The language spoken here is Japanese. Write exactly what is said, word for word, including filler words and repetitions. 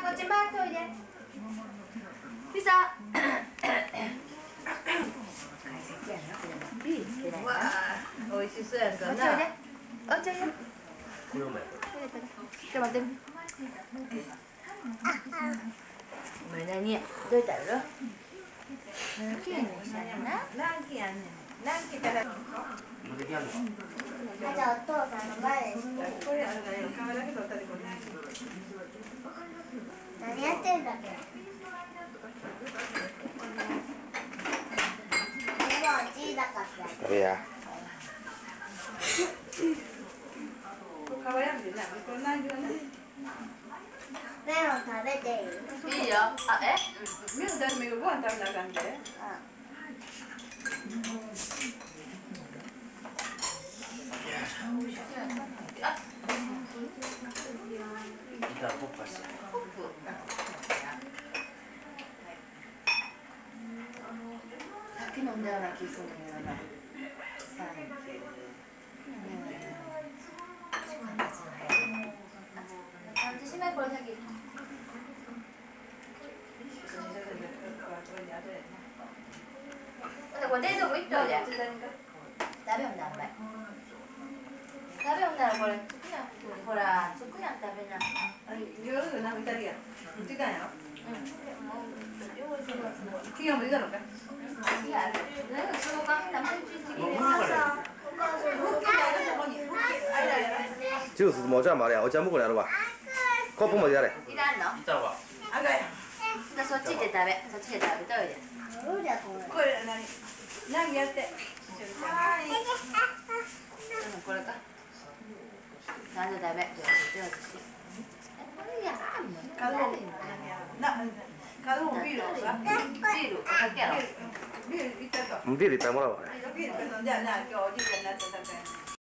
こっち回っておいで。ピザ。 わあ、美味しそうやんかな。 お茶入れ。 これうまい。 ちょっと待って。お前何？どういったやろ？何期やねんしたらな。 何期やねん。何期から。 無敵やんの。 じゃあお父さんの前です。 これあるね。カメラけど、たりこれ。 何やってんだっけ？でも小さかった。 食べや。 かわやんでな。これ何時はね。 メロン食べていい？ いいよ。あ、え？ メロン食べてご飯食べなあかんで。 ギターポッパして。 さっき飲んだような気するんだよな。サンキュー。感じしないこれ先。これ冷蔵庫行っといで。食べよんだこれ。食べよんならこれつくやん。ほらつくやん食べな。 夜なんかイタリアン。時間やろ。 うん。 企業もいいだろうか。 いや、なんかその間生チーズ入れもうます。 ジュースもお茶もあれや、お茶向こうにあるわ。コップもやれ。 いらんの？ いたわ。 あかんや。 じゃそっちで食べ、そっちで食べといで。 そうじゃこれ。 これ何？何やって。はい。 うん、これか。なんで食べ、上手上手し。え、これやらんの？ カロン。な、カロンビールは？ ビール、お酒やろ。 ビールいったか。 ビールいっぱいもらうわね。 ビールじゃあな、今日おじいちゃんになってたから。